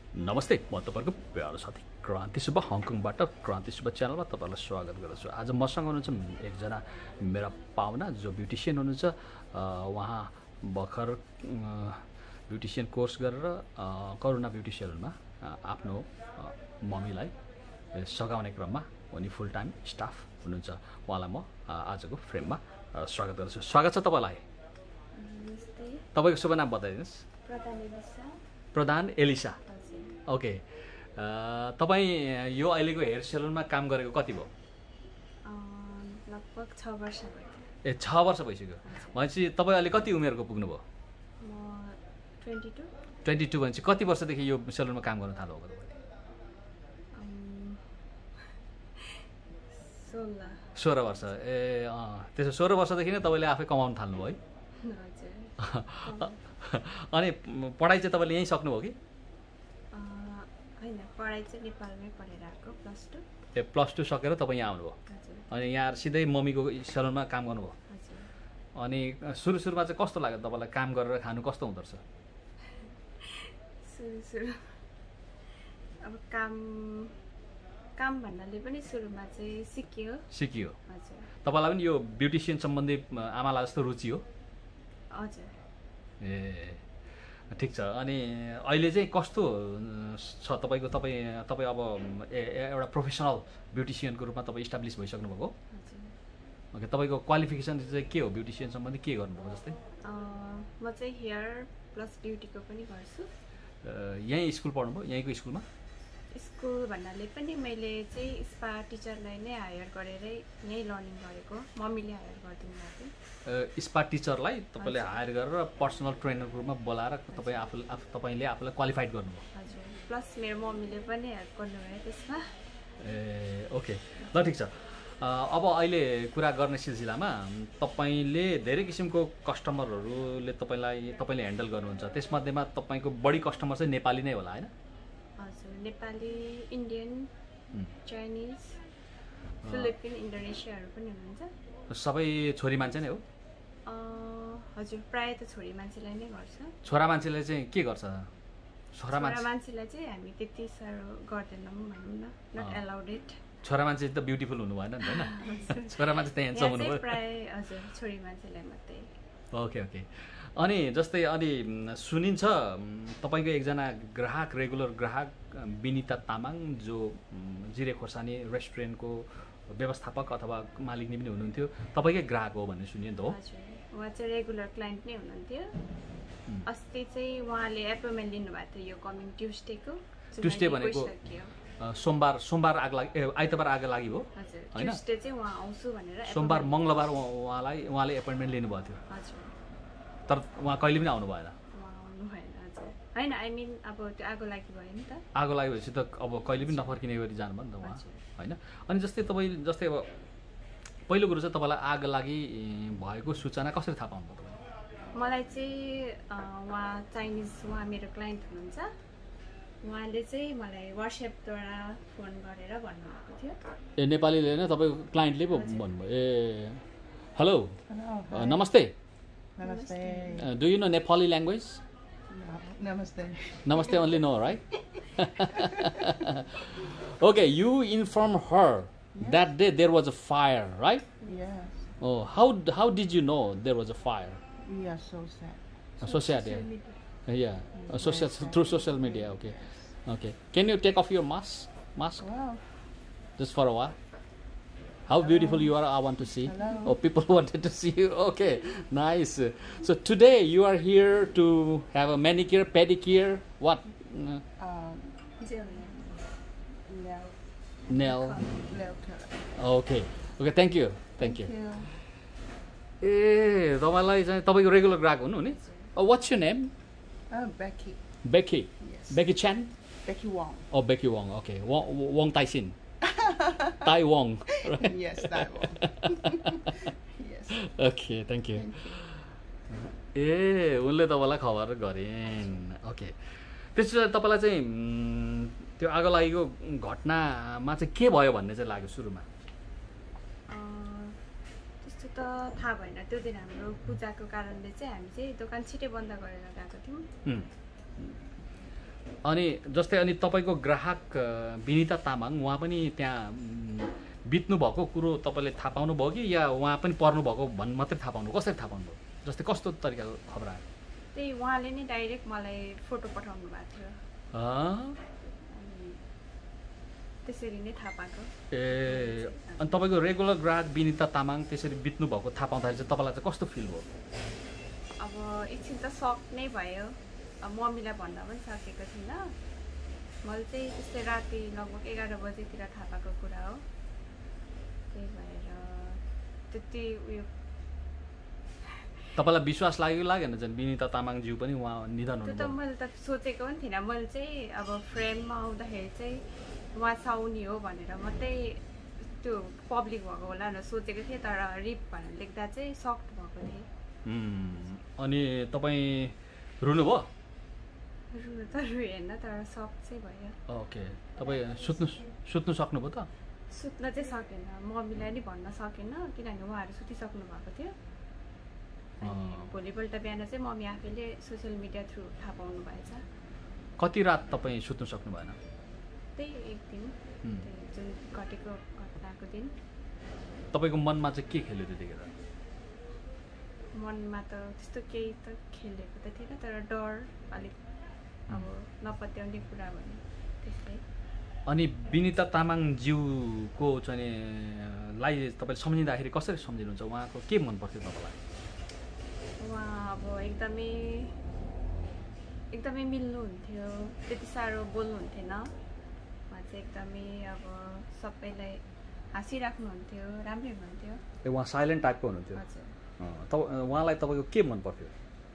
नमस्ते, म तपाईँको प्यारो साथी क्रान्ति सुब्बा हङकङबाट क्रान्ति सुब्बा च्यानलमा तपाईँलाई स्वागत गर्दछु। आज मसँग हुनुहुन्छ एकजना मेरा पाहुना जो ब्युटिसियन हुनुहुन्छ। उहाँ भर्खर ब्युटिसियन कोर्स गरेर करुणा ब्युटिसियनमा आफ्नो मम्मीलाई सघाउने क्रममा उनी फुल टाइम स्टाफ हुनुहुन्छ। उहाँलाई म आजको फ्रेममा स्वागत गर्दछु। स्वागत छ तपाईँलाई। तपाईँको शुभ नाम बताइदिनुहोस्। प्रधान एलिसा। ओके, तपाईँ यो अहिलेको हेयर सेलुनमा काम गरेको कति भयो? लगभग 6 वर्ष भयो। ए 6 वर्ष भइसक्यो भनेपछि तपाईँ अहिले कति उमेरको पुग्नुभयो? म 22। 22 भनेपछि कति वर्षदेखि यो सेलुनमा काम गर्न थाल्नुभयो तपाईँले? 16 वर्ष। ए त्यसो 16 वर्षदेखि नै तपाईँले आफै कमाउन थाल्नुभयो है? अनि पढाइ चाहिँ तपाईँले यहीँ सक्नुभयो कि? होइन, पढाइ चाहिँ नेपालमै पढेर आएको +2। ए +2 सकेर तपाईँ यहाँ आउनुभयो अनि यहाँ सिधै मम्मीको सेलुनमा काम गर्नुभयो। अनि सुरुमा चाहिँ कस्तो लाग्यो तपाईँलाई? काम गरेर खानु कस्तो हुँदो रहेछ? सुरु अब काम भन्नाले पनि सुरुमा चाहिँ सिकियो। हजुर। तपाईँलाई पनि यो ब्युटिसियन सम्बन्धी आमालाई जस्तो रुचि हो? हजुर। ए ठिक छ। अनि अहिले चाहिँ कस्तो छ तपाईँको? तपाईँ अब एउटा प्रोफेसनल ब्युटिसियनको रूपमा तपाईँ इस्टाब्लिस भइसक्नु भएको? ओके, तपाईँको क्वालिफिकेसन चाहिँ के हो? ब्युटिसियन सम्बन्धी के गर्नुभएको जस्तै? म चाहिँ हेयर प्लस ब्युटीको पनि गर्छु। यहीँ स्कुल पढ्नुभयो? यहीँको स्कुलमा? स्कुल भन्नाले पनि मैले चाहिँ स्पा टिचरलाई नै हायर गरेरै यहीँ लर्निङ गरेको। मम्मीले हायर गरिदिनु भएको। स्पा टिचरलाई तपाईँले हायर गरेर पर्सनल ट्रेनरको रूपमा बोलाएर तपाईँले आफूलाई क्वालिफाइड गर्नुभयो? हजुर। प्लस मेरो मम्मीले पनि हेल्प गर्नुभयो त्यसमा। ए ओके, ल ठिक छ। अब अहिले कुरा गर्ने सिलसिलामा तपाईँले धेरै किसिमको कस्टमरहरूले तपाईँले ह्यान्डल गर्नुहुन्छ। त्यसमध्येमा तपाईँको बढी कस्टमर चाहिँ नेपाली नै होला होइन? हजुर, नेपाली, इन्डियन, चाइनिज, फिलिपिन, इन्डोनेसियाहरू पनि हुनुहुन्छ। सबै छोरी मान्छे नै हो? हजुर, प्रायः त छोरी मान्छेलाई नै गर्छ। छोरा मान्छेले चाहिँ के गर्छ? छोरा मान्छेलाई चाहिँ हामी त्यति साह्रो गर्दैनौँ भनौँ न, नट एलाउड इट। छोरा मान्छे त ब्युटिफुल हुनु भएन नि त होइन? छोरा मान्छे त ह्यान्डसम हुनु भयो। प्रायः हजुर, छोरी मान्छेलाई मात्रै। Okay okay. अनि जस्तै अनि सुनिन्छ तपाईँको एकजना ग्राहक, रेगुलर ग्राहक विनिता तामाङ जो जिरे खोर्सानी रेस्टुरेन्टको व्यवस्थापक अथवा मालिकनी पनि हुनुहुन्थ्यो, तपाईँकै ग्राहक हो भन्ने सुनियो नि त हो? हजुर, उहाँ चाहिँ रेगुलर क्लाइन्ट नै हुनुहुन्थ्यो। अस्ति चाहिँ उहाँले एपोइन्टमेन्ट लिनुभएको थियो यो कमिङ ट्युसडेको। ट्युसडे भनेको सोमबार आइतबार आएको लागि हो होइन? ट्युसडे चाहिँ उहाँ आउँछु भनेर। सोमबार मङ्गलबार उहाँले एपोइन्टमेन्ट लिनुभएको थियो। हजुर। तर उहाँ कहिले पनि आउनु भएन? आउनु भएन। हजुर, होइन, आई मिन अब त्यो आगो लागि भयो नि त। आगो लागि भएपछि त अब कहिले पनि नफर्किने गरी जानुभयो नि त उहाँ होइन? अनि जस्तै अब पहिलो कुरो चाहिँ तपाईँलाई आगो लागि भएको सूचना कसरी थाहा पाउनुभयो तपाईँले? मलाई चाहिँ उहाँ मेरो क्लाइन्ट हुनुहुन्छ। उहाँले चाहिँ मलाई वाट्सएपद्वारा फोन गरेर भन्नुभएको थियो। ए नेपालीले नै तपाईँको क्लाइन्टले पो भन्नुभयो? ए हेलो, नमस्ते। Do you know Nepali language? No, namaste. Namaste only know, right? Okay, you inform her that day there was a fire, right? Yes. Oh, how did you know there was a fire? We are so sad. Social media. Yeah, through social media. Okay. Can you take off your mask? Wow. Just for a while. How beautiful you are, I want to see. Hello. Oh, people wanted to see you. Okay, nice. So today you are here to have a manicure, pedicure, what? Nail. Okay, thank you. ए तपाईँलाई चाहिँ तपाईँको regular ग्राहक हुनु नि? What's your name? Becky. Becky. Yes. Becky Chan? Becky Wong. Oh, Becky Wong. Okay. Wong Tai Sin. Tai Wong. Right? Yes, Tai Wong. Yes. Okay, thank you. ए उनले तपाईँलाई खबर गरिन्। ओके, त्यसो तपाईँलाई चाहिँ त्यो आगो लागेको घटनामा चाहिँ के भयो भन्ने चाहिँ लाग्यो सुरुमा? त्यस्तो त थाहा भएन। त्यो दिन हाम्रो पूजाको कारणले चाहिँ हामी चाहिँ दोकान छिटै बन्द गरेर गएको थियौँ। अनि जस्तै अनि तपाईँको ग्राहक विनिता तामाङ उहाँ पनि त्यहाँ बित्नु भएको कुरो तपाईँले थाहा पाउनुभयो कि या उहाँ पनि पर्नु भएको मात्रै थाहा पाउनु कसरी थाहा पाउनुभयो जस्तै कस्तो तरिकाको खबर आयो त्यही उहाँले नै डाइरेक्ट मलाई फोटो पठाउनु भएको थियो अनि त्यसरी नै थाहा पाएको ए अनि तपाईँको रेगुलर ग्राहक विनिता तामाङ त्यसरी बित्नु भएको थाहा पाउँदाखेरि चाहिँ तपाईँलाई चाहिँ कस्तो फिल भयो अब एकछिन त सक नै भयो मम्मीलाई भन्दा पनि सकेको थिइनँ मैले चाहिँ त्यस्तै राति लगभग 11 बजेतिर थाहा पाएको कुरा हो त्यही भएर त्यति उयो तपाईँलाई विश्वास लाग्यो लागेन झन् विनिता तामाङज्यू पनि उहाँ निधन त्यो त हुनुभयो मैले त सोचेको पनि थिइनँ मैले चाहिँ अब फ्रेममा आउँदाखेरि चाहिँ उहाँ साउनी हो भनेर मात्रै त्यो पब्लिक भएको होला भनेर सोचेको थिएँ तर रिप भनेर लेख्दा चाहिँ सक्ट भएको थिएँ अनि तपाईँ रुनुभयो रुनु त रुएन तर सक चाहिँ भयो ओके तपाईँ सुत्नु सक्नुभयो त सुत्न चाहिँ सकेन मम्मीलाई नि भन्न सकेन किनभने उहाँहरू सुतिसक्नु भएको थियो अनि भोलिपल्ट बिहान चाहिँ मम्मी आफैले सोसियल मिडिया थ्रु थाहा पाउनु भएछ कति रात तपाईँ सुत्नु सक्नु भएन त्यही एक दिन त्यही जुन घटेको घटनाको दिन तपाईँको मनमा चाहिँ के खेल्यो त्यतिखेर मनमा त त्यस्तो केही त खेलेको त थिएन तर डर अलिक अब नपत्याउने कुरा भने त्यस्तै अनि विनिता तामाङज्यूको चाहिँ लाई तपाईँले सम्झिँदाखेरि कसरी सम्झिनुहुन्छ उहाँको के मन पर्थ्यो तपाईँलाई उहाँ अब एकदमै मिल्नुहुन्थ्यो त्यति साह्रो बोल्नुहुन्थेन उहाँ चाहिँ एकदमै अब सबैलाई हाँसिराख्नुहुन्थ्यो राम्रै हुनुहुन्थ्यो ए उहाँ साइलेन्ट टाइपको हुनुहुन्थ्यो हजुर उहाँलाई तपाईँको के मन पर्थ्यो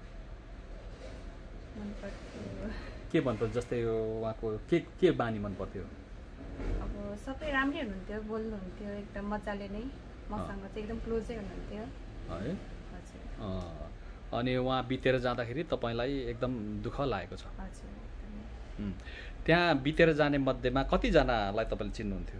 के मन पर्थ्यो जस्तै उहाँको के बानी मन पर्थ्यो अब सबै राम्रै हुनुहुन्थ्यो बोल्नुहुन्थ्यो एकदम मजाले नै मसँग चाहिँ एकदम क्लोजै हुनुहुन्थ्यो है हजुर अनि उहाँ बितेर जाँदाखेरि तपाईँलाई एकदम दुःख लागेको छ हजुर एकदमै त्यहाँ बितेर जाने मध्येमा कतिजनालाई तपाईँले चिन्नुहुन्थ्यो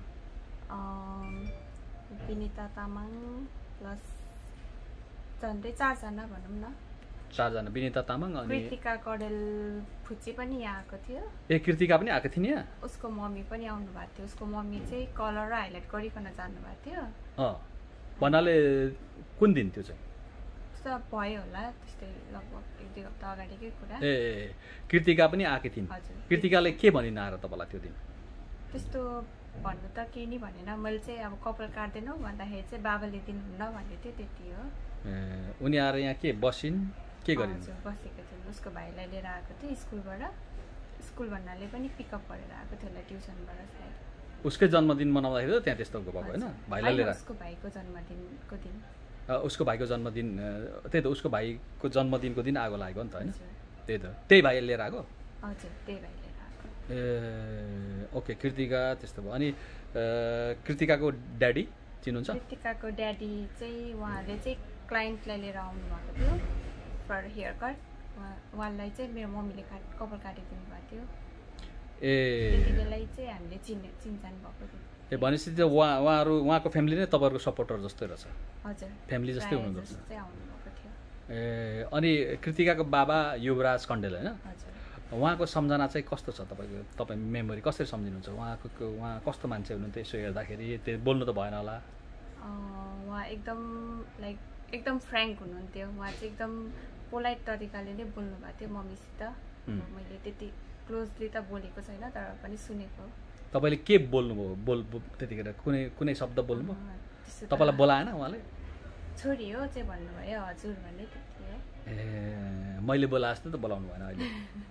विनिता तामाङ प्लस झन्डै 4 जना भनौँ न 4 जना विनिता तामाङ अनि कृतिका कडेल फुच्ची पनि यहाँ आएको थियो ए कृतिका पनि आएको थिइन् यहाँ उसको मम्मी पनि आउनु भएको थियो उसको मम्मी चाहिँ कलर र हाइलाइट गरिकन जानुभएको थियो भन्नाले कुन दिन त्यो चाहिँ त्यो भयो होला त्यस्तै लगभग 1-2 हप्ता अगाडिकै कुरा ए कृतिका पनि आएकी थिइन् हजुर कृतिकाले के भनिन आएर तपाईँलाई त्यो दिन त्यस्तो भन्नु त केही नि भनेन मैले चाहिँ अब कपाल काट्दैनौ भन्दाखेरि चाहिँ बाबाले दिनुहुन्न भन्दै थियो त्यति हो उनी आएर यहाँ के बसिन् के गरिन् बसेको थिइन् उसको भाइलाई लिएर आएको थियो स्कुल भन्नाले पनि पिकअप गरेर आएको थियो होला ट्युसनबाट सायद उसकै जन्मदिन मनाउँदाखेरि त्यहाँ त्यस्तो भएको होइन भाइलाई लिएर उसको भाइको जन्मदिनको दिन उसको भाइको जन्मदिन त्यही त उसको भाइको जन्मदिनको दिन आगो लागेको नि त होइन त्यही भाइ लिएर आएको हजुर त्यही भाइ लिएर आएको ए ओके कृतिका त्यस्तो भयो अनि कृतिकाको ड्याडी चिन्नुहुन्छ कृतिकाको ड्याडी चाहिँ उहाँले चाहिँ क्लाइन्टलाई लिएर आउनु भएको थियो फर हेयर कट उहाँलाई चाहिँ मेरो मम्मीले कपाल काटिदिनु भएको थियो ए त्यति बेलै चाहिँ हामीले चिनजान भएको थियो ए भनेपछि त्यो उहाँको फ्यामिली नै तपाईँहरूको सपोर्टर जस्तै रहेछ हजुर फ्यामिली जस्तै हुनुहुन्छ चाहिँ आउनु भएको थियो ए अनि कृतिकाको बाबा युवराज कण्डेल होइन हजुर उहाँको सम्झना चाहिँ कस्तो छ तपाईँ मेमोरी कसरी सम्झिनुहुन्छ उहाँ कस्तो मान्छे हुनुहुन्थ्यो यसो हेर्दाखेरि त्यो बोल्नु त भएन होला उहाँ एकदम फ्रेङ्क हुनुहुन्थ्यो उहाँ चाहिँ एकदम पोलाइट तरिकाले नै बोल्नु भएको थियो मम्मीसित मैले त्यति क्लोजली त बोलेको छैन तर पनि सुनेको तपाईँले के बोल्नुभयो त्यतिखेर कुनै शब्द बोल्नुभयो तपाईँलाई बोलाएन उहाँले छोरी हो चाहिँ भन्नुभयो हजुर भन्ने त्यति हो ए मैले बोलाए जस्तो त बोलाउनु भएन अहिले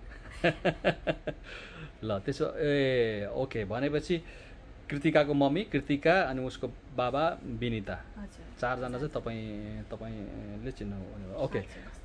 ल त्यसो ए ओके भनेपछि कृतिकाको मम्मी कृतिका अनि उसको बाबा विनिता 4 जना चाहिँ तपाईँले चिन्नु ओके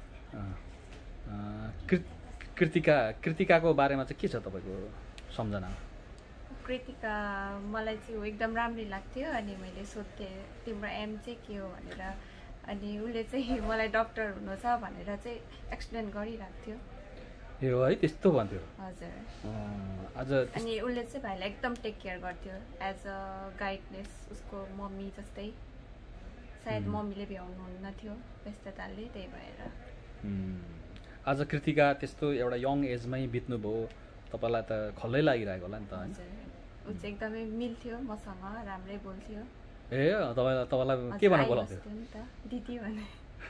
कृतिकाको बारेमा चाहिँ के छ तपाईँको सम्झना कृतिका मलाई चाहिँ एकदम राम्रै लाग्थ्यो अनि मैले सोध्थेँ तिम्रो एम चाहिँ के हो भनेर अनि उसले चाहिँ मलाई डक्टर हुनु छ भनेर चाहिँ एक्सप्लेन गरिरहेको थियो ए है त्यस्तो भन्थ्यो हजुर आज अनि उसले चाहिँ भाइलाई एकदम टेक केयर गर्थ्यो एज अ गाइडनेस उसको मम्मी जस्तै सायद मम्मीले भ्याउनुहुन्न थियो व्यस्तताले त्यही भएर आज कृतिका त्यस्तो एउटा यङ एजमै बित्नुभयो तपाईँलाई त खल्लै लागिरहेको होला नि त होइन हजुर ऊ चाहिँ एकदमै मिल्थ्यो मसँग राम्रै बोल्थ्यो ए तपाईँलाई के भनेर बोलाउँथ्यो नि त दिदी भने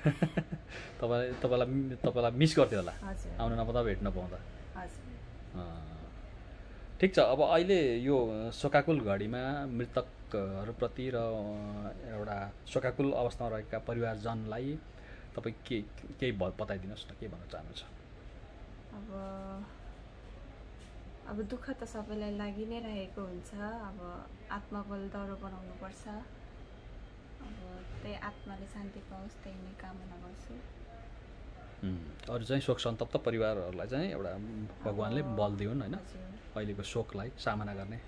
तपाईँलाई मिस गर्थ्यो होला हजुर आउनु नपाउँदा भेट्न पाउँदा हजुर ठिक छ अब अहिले यो शोकाकुल घडीमा मृतकहरूप्रति र एउटा शोकाकुल अवस्थामा रहेका परिवारजनलाई तपाईँ केही बताइदिनुहोस् न के भन्न चाहनुहुन्छ अब दुःख त सबैलाई लागि नै रहेको हुन्छ अब आत्मबल दह्रो बनाउनुपर्छ अब त्यही आत्माले शान्ति पाओस् त्यही नै कामना गर्छु अरू चाहिँ शोक सन्तप्त परिवारहरूलाई चाहिँ एउटा भगवान्ले बल दिउन् होइन अहिलेको शोकलाई सामना गर्ने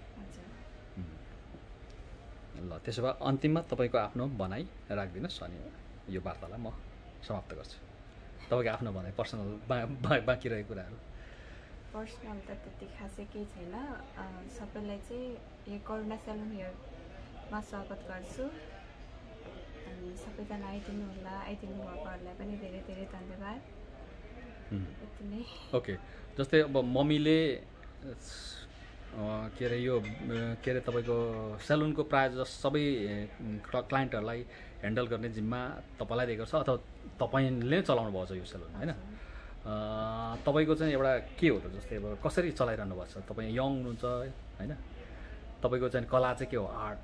ल त्यसो भए अन्तिममा तपाईँको आफ्नो भनाइ राखिदिनुहोस् अनि यो वार्तालाई म समाप्त गर्छु तपाईँको आफ्नो भनाइ पर्सनल बाँकी रहेको कुराहरू पर्सनल त त्यति खासै केही छैन सबैलाई चाहिँ यो करुणा सेलुन हेयरमा स्वागत गर्छु अनि सबैजना आइदिनु होला आइदिनु भएकोहरूलाई पनि धेरै धेरै धन्यवाद यति नै ओके जस्तै अब मम्मीले के अरे यो के अरे तपाईँको सेलुनको प्रायः जस्तो सबै क्लाइन्टहरूलाई ह्यान्डल गर्ने जिम्मा तपाईँलाई दिएको छ अथवा तपाईँले चलाउनु भएको छ यो सेलुन होइन तपाईँको चाहिँ एउटा के हो त जस्तै अब कसरी चलाइरहनु भएको छ तपाईँ यङ हुनुहुन्छ होइन तपाईँको चाहिँ कला चाहिँ के हो आर्ट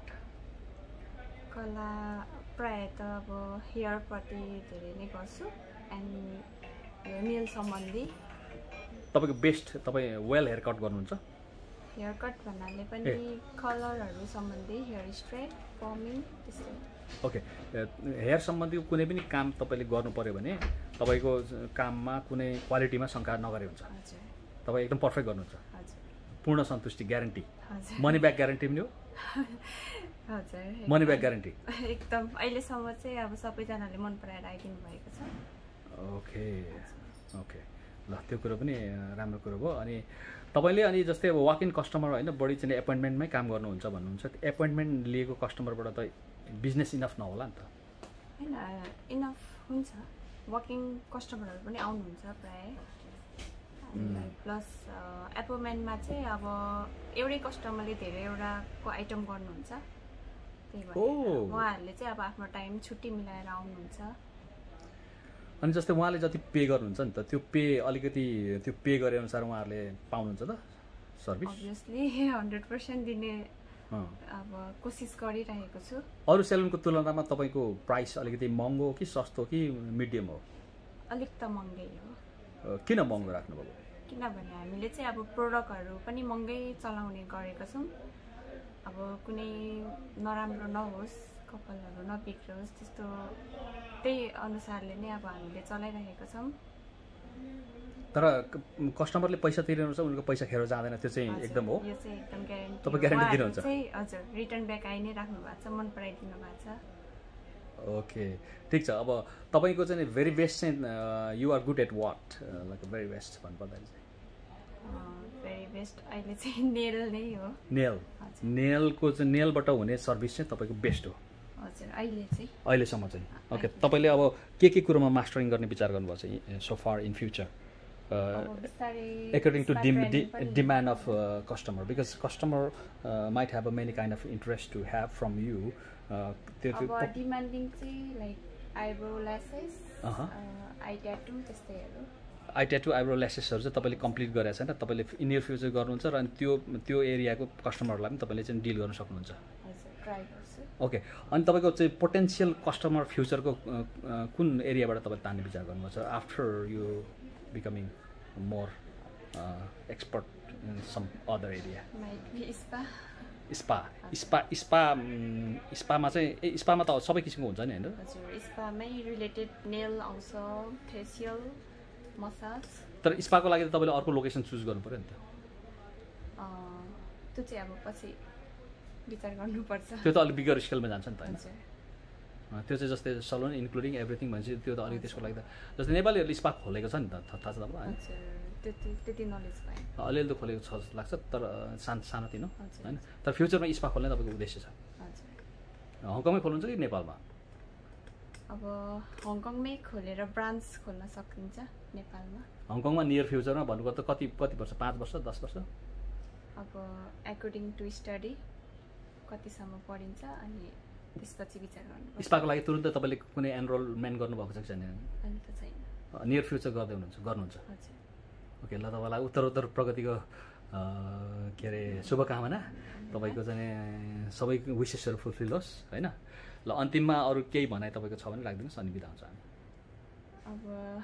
कला प्रायः त अब हेयरपट्टि धेरै नै गर्छु एन्ड नेल सम्बन्धी तपाईँको बेस्ट तपाईँ वेल हेयर कट गर्नुहुन्छ हेयर कट भन्नाले पनि कलरहरू सम्बन्धी हेयर स्ट्रेट फर्मिङ त्यस्तै ओके हेयर सम्बन्धी कुनै पनि काम तपाईँले गर्नु पऱ्यो भने तपाईँको काममा कुनै क्वालिटीमा शङ्का नगरे हुन्छ हजुर तपाईँ एकदम पर्फेक्ट गर्नुहुन्छ हजुर पूर्ण सन्तुष्टि ग्यारेन्टी हजुर मनी ब्याक ग्यारेन्टी पनि हो हजुर मनी ब्याक ग्यारेन्टी एकदम अहिलेसम्म चाहिँ अब सबैजनाले मन पराएर आइदिनु भएको छ ओके ओके ल त्यो कुरो पनि राम्रो कुरो भयो अनि तपाईँले अनि जस्तै अब वाक इन कस्टमर होइन बढी चाहिँ एपोइन्टमेन्टमै काम गर्नुहुन्छ भन्नुहुन्छ एपोइन्टमेन्ट लिएको कस्टमरबाट त बिजनेस इनफ नहोला नि त होइन इनफ हुन्छ वर्किङ कस्टमरहरू पनि आउनुहुन्छ प्रायः प्लस एपोइन्टमेन्टमा चाहिँ अब एउटै कस्टमरले धेरैवटाको आइटम गर्नुहुन्छ त्यही भएर उहाँहरूले चाहिँ अब आफ्नो टाइम छुट्टी मिलाएर आउनुहुन्छ अनि जस्तै उहाँले जति पे गर्नुहुन्छ नि त त्यो पे अलिकति त्यो पे गरे अनुसार उहाँहरूले पाउनुहुन्छ त सर्भिस अभियसली 100% दिने अब कोसिस गरिरहेको छु अरू सेलुनको तुलनामा तपाईँको प्राइस अलिकति महँगो कि सस्तो कि मिडियम हो अलिक त महँगै हो किन महँगो राख्नुभयो किनभने हामीले चाहिँ अब प्रोडक्टहरू पनि महँगै चलाउने गरेका छौँ अब कुनै नराम्रो नहोस् कपालहरू नबिग्रोस् त्यस्तो त्यही अनुसारले नै अब हामीले चलाइरहेका छौँ तर कस्टमरले पैसा तिर्नुहुन्छ उनीहरूको पैसा खेर जाँदैन त्यो चाहिँ एकदम हो यो चाहिँ एकदम ग्यारेन्टी तपाईँ ग्यारेन्टी दिनुहुन्छ हजुर रिटर्न ब्याक आइ नै राख्नु भएको छ मन पराइदिनु भएको छ ओके ठिक छ अब तपाईँको चाहिँ भेरी बेस्ट चाहिँ you are good at what like very best भन्नुपर्दाखेरि चाहिँ भेरी बेस्ट अहिले चाहिँ नेल नै हो नेलको चाहिँ नेलबाट हुने सर्भिस चाहिँ तपाईँको बेस्ट हो हजुर अहिलेसम्म चाहिँ ओके तपाईँले अब के कुरोमा मास्टरिङ गर्ने विचार गर्नुभएको छ so far in future according to demand of customer because customer might have a many kind of interest to have from you demanding like eyebrow lashes eye tattoo त्यस्तैहरु आई ट्याटू आइब्रो ल्यासेसहरु चाहिँ तपाईले complete गरेछ हैन तपाईले in near future गर्नुहुन्छ र अनि त्यो एरियाको कस्टमरलाई पनि तपाईले चाहिँ डिल गर्न सक्नुहुन्छ हजुर ट्राई गर्छु ओके अनि तपाईको चाहिँ पोटेन्शियल कस्टमर फ्युचरको कुन एरियाबाट तपाईले तान्ने विचार गर्नुहुन्छ after you becoming more expert in some other area स्पामा चाहिँ स्पामा त सबै किसिमको हुन्छ नि हैन हजुर स्पामै रिलेटेड नेल आउँछ फेसियल मसाज तर स्पाको लागि त तपाईले अर्को लोकेसन चुज गर्नु पर्यो नि त त्यो चाहिँ अब पछि विचार गर्नुपर्छ त्यो त अलि बिगर स्केलमा जान्छ नि त हैन त्यो चाहिँ जस्तै सलुन इन्क्लुडिङ एभ्रिथिङ भन्छ त्यो त अलि त्यसको लागि त जस्तै नेपालीहरुले स्पा खोलेको छ नि त थाहा छ तपाईलाई त्यति नलेज भएन अलिअलि त खोलेको छ जस्तो लाग्छ तर सानो तिनो हैन तर फ्युचरमा स्पा खोल्ने तपाईको उद्देश्य छ हजुर हङकङमै खोल्नुहुन्छ कि नेपालमा अब हङकङमै खोलेर ब्रान्च खोल्न सकिन्छ नेपालमा। हङकङमा नियर फ्युचरमा भन्नुको त कति वर्ष 5 वर्ष 10 वर्ष अब एकर्डिङ टु स्टडी कतिसम्म पढिन्छ अनि त्यसपछि विचार गर्नुपर्छ। स्पाको लागि तुरुन्तै तपाईँले कुनै एनरोलमेन्ट गर्नुभएको छ कि छैन? अहिले त छैन। नियर फ्युचर गर्नुहुन्छ हजुर। ओके, ल तपाईँलाई उत्तरोत्तर प्रगतिको के अरे शुभकामना। तपाईँको चाहिँ सबै विसेसहरू फुलफिल होस् होइन। ल अन्तिममा अरू केही भनाइ तपाईँको छ भने राखिदिनुहोस् अनि बिदा हुन्छ हामी। अब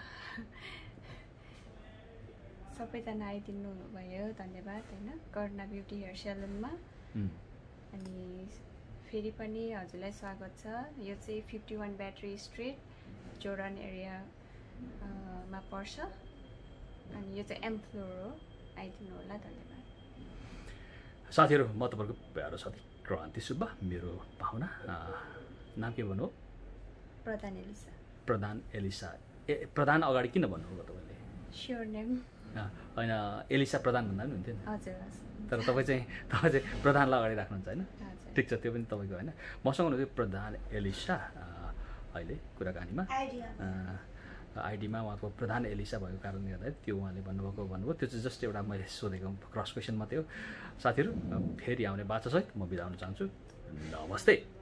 सबैजना आइदिनु भयो धन्यवाद होइन कर्णा ब्युटी हेयर सेलुनमा। अनि फेरि पनि हजुरलाई स्वागत छ। यो चाहिँ 51 ब्याट्री स्ट्रिट जोर्डन एरियामा पर्छ अनि यो चाहिँ एम फ्लोर हो, आइदिनु होला। धन्यवाद साथीहरू। म तपाईँको प्यारो साथी क्रान्ति सुब्बा, मेरो पाहुना नाम के भन्नु? प्रधान एलिसा। प्रधान एलिसा। प्रधान अगाडि किन भन्नुभयो तपाईँले? स्योर नेम होइन, एलिसा प्रधान भन्दा पनि हुन्थ्यो नि। हजुर। तर तपाईँ चाहिँ प्रधानलाई अगाडि राख्नुहुन्छ होइन? हजुर। ठिक छ, त्यो पनि तपाईँको होइन। मसँग हुनुहुन्थ्यो प्रधान एलिसा अहिले कुराकानीमा। आइडीमा उहाँको प्रधान एलिसा भएको कारणले गर्दा त्यो उहाँले भन्नुभयो। त्यो चाहिँ जस्ट एउटा मैले सोधेको क्रस क्वेसन मात्रै हो। साथीहरू फेरि आउने बाचासहित म बिदा हुन चाहन्छु। नमस्ते।